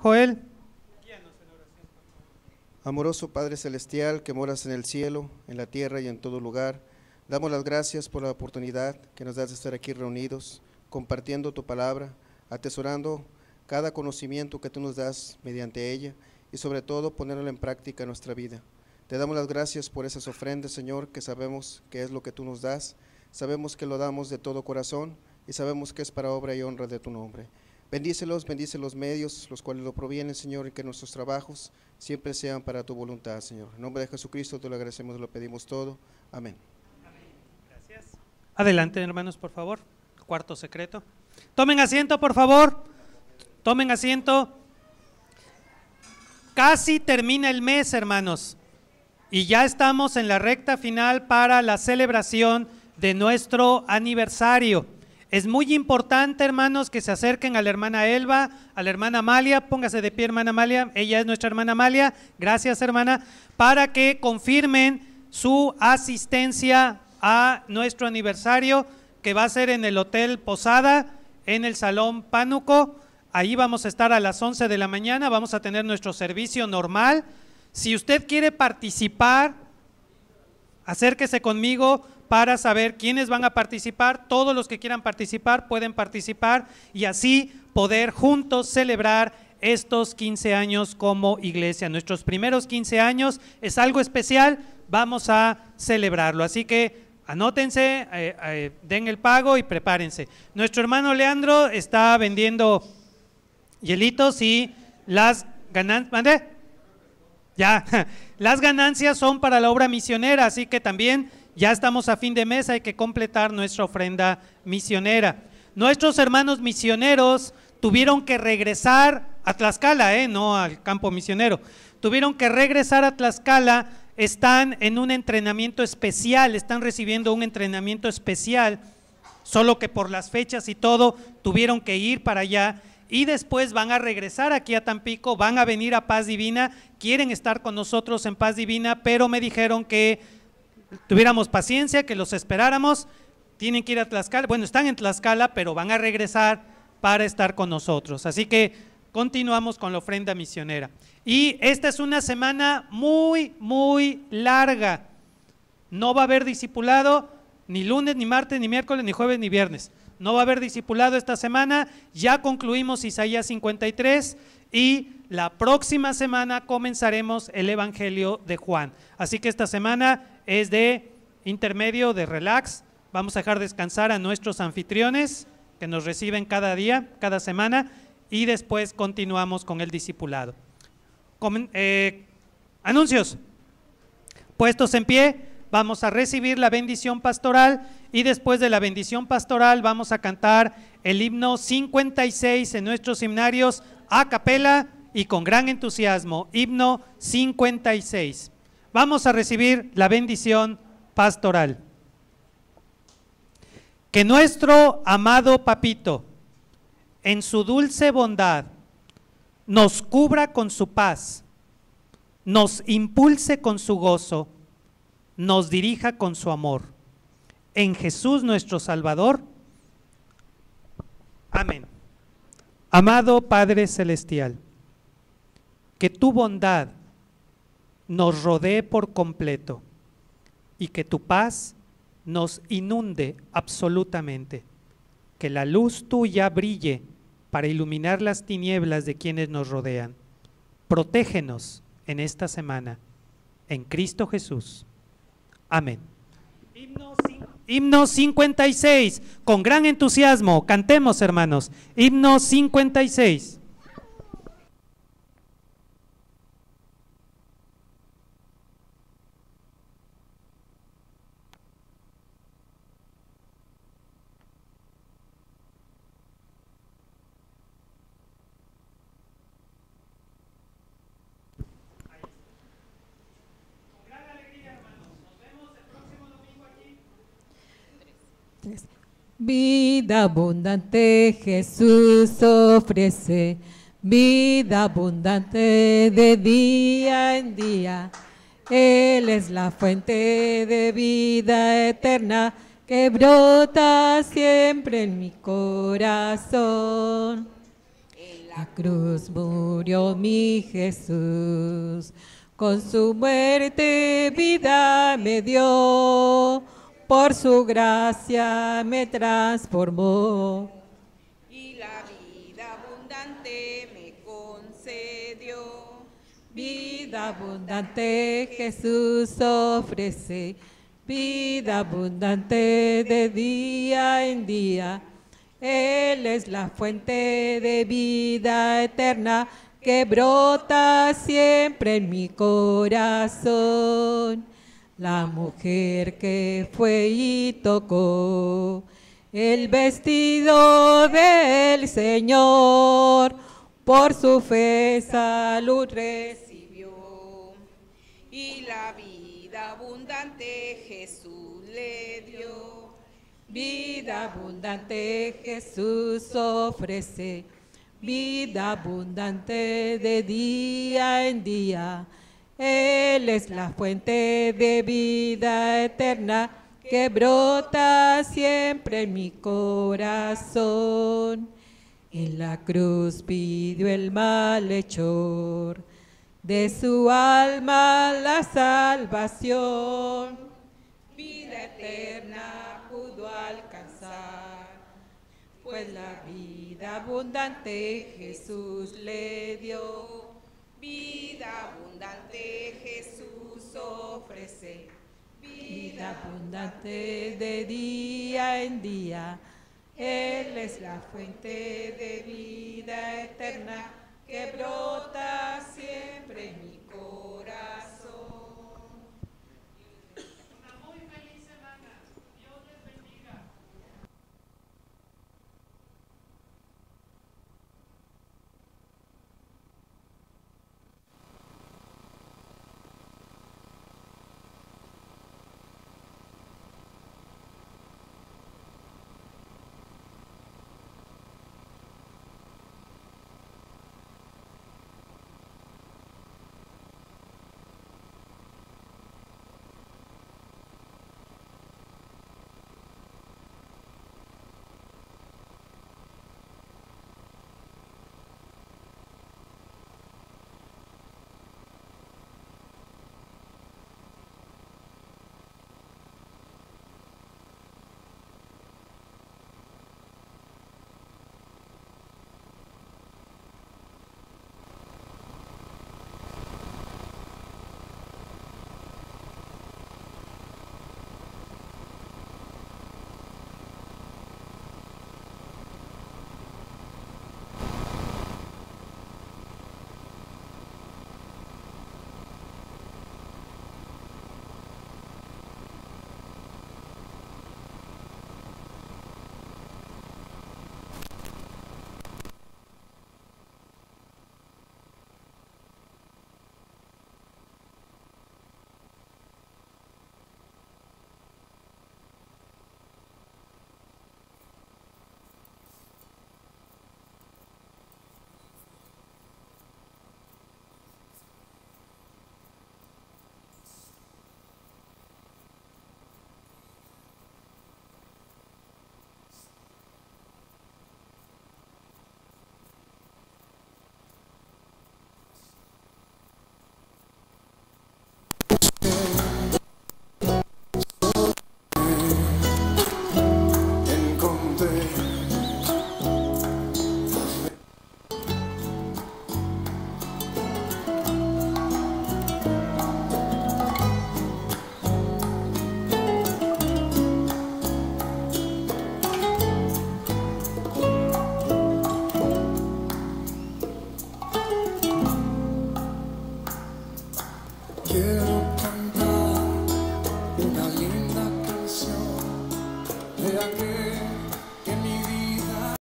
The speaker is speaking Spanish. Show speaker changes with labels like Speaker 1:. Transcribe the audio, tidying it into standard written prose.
Speaker 1: Joel.
Speaker 2: Amoroso Padre Celestial, que moras en el cielo, en la tierra y en todo lugar, damos las gracias por la oportunidad que nos das de estar aquí reunidos, compartiendo tu palabra, atesorando cada conocimiento que tú nos das mediante ella y sobre todo ponerlo en práctica en nuestra vida. Te damos las gracias por esas ofrendas, Señor, que sabemos que es lo que tú nos das, sabemos que lo damos de todo corazón y sabemos que es para obra y honra de tu nombre. Bendícelos, bendice los medios, los cuales lo provienen, Señor, y que nuestros trabajos siempre sean para tu voluntad, Señor. En nombre de Jesucristo te lo agradecemos, lo pedimos todo. Amén.
Speaker 1: Gracias. Adelante, hermanos, por favor. Cuarto secreto. Tomen asiento, por favor. Tomen asiento. Casi termina el mes, hermanos, y ya estamos en la recta final para la celebración de nuestro aniversario. Es muy importante, hermanos, que se acerquen a la hermana Elba, a la hermana Amalia. Póngase de pie, hermana Amalia, ella es nuestra hermana Amalia, gracias, hermana, para que confirmen su asistencia a nuestro aniversario, que va a ser en el Hotel Posada, en el Salón Pánuco. Ahí vamos a estar a las 11 de la mañana, vamos a tener nuestro servicio normal. Si usted quiere participar, acérquese conmigo para saber quiénes van a participar. Todos los que quieran participar pueden participar y así poder juntos celebrar estos 15 años como iglesia. Nuestros primeros 15 años es algo especial, vamos a celebrarlo, así que anótense, den el pago y prepárense. Nuestro hermano Leandro está vendiendo hielitos y las ganancias, las ganancias son para la obra misionera, así que también ya estamos a fin de mes, hay que completar nuestra ofrenda misionera. Nuestros hermanos misioneros tuvieron que regresar a Tlaxcala, no al campo misionero, tuvieron que regresar a Tlaxcala, están en un entrenamiento especial, están recibiendo un entrenamiento especial, solo que por las fechas y todo tuvieron que ir para allá y después van a regresar aquí a Tampico, van a venir a Paz Divina, quieren estar con nosotros en Paz Divina, pero me dijeron que tuviéramos paciencia, que los esperáramos. Tienen que ir a Tlaxcala, bueno, están en Tlaxcala, pero van a regresar para estar con nosotros, así que continuamos con la ofrenda misionera. Y esta es una semana muy, muy larga, no va a haber discipulado ni lunes, ni martes, ni miércoles, ni jueves, ni viernes, no va a haber discipulado esta semana. Ya concluimos Isaías 53 y la próxima semana comenzaremos el Evangelio de Juan, así que esta semana es de intermedio, de relax. Vamos a dejar descansar a nuestros anfitriones que nos reciben cada día, cada semana, y después continuamos con el discipulado. Anuncios. Puestos en pie, vamos a recibir la bendición pastoral y después de la bendición pastoral vamos a cantar el himno 56 en nuestros himnarios a capela y con gran entusiasmo. Himno 56. Vamos a recibir la bendición pastoral. Que nuestro amado Papito, en su dulce bondad, nos cubra con su paz, nos impulse con su gozo, nos dirija con su amor. En Jesús nuestro Salvador. Amén. Amado Padre Celestial, que tu bondad nos rodee por completo y que tu paz nos inunde absolutamente, que la luz tuya brille para iluminar las tinieblas de quienes nos rodean. Protégenos en esta semana, en Cristo Jesús. Amén. Himno 56, con gran entusiasmo, cantemos, hermanos. Himno 56.
Speaker 3: Vida abundante Jesús ofrece, vida abundante de día en día. Él es la fuente de vida eterna que brota siempre en mi corazón. la cruz murió mi Jesús, con su muerte vida me dio, por su gracia me transformó.
Speaker 4: Y la vida abundante me concedió.
Speaker 3: Vida abundante Jesús ofrece, vida abundante de día en día. Él es la fuente de vida eterna que brota siempre en mi corazón. La mujer que fue y tocó el vestido del Señor, por su fe salud recibió.
Speaker 4: Y la vida abundante Jesús le dio.
Speaker 3: Vida abundante Jesús ofrece, vida abundante de día en día. Él es la fuente de vida eterna que brota siempre en mi corazón. En la cruz pidió el malhechor de su alma la salvación. Vida eterna pudo alcanzar, pues la vida abundante Jesús le dio.
Speaker 4: Vida abundante Jesús ofrece.
Speaker 3: Vida abundante de día en día. Él es la fuente de vida eterna que brota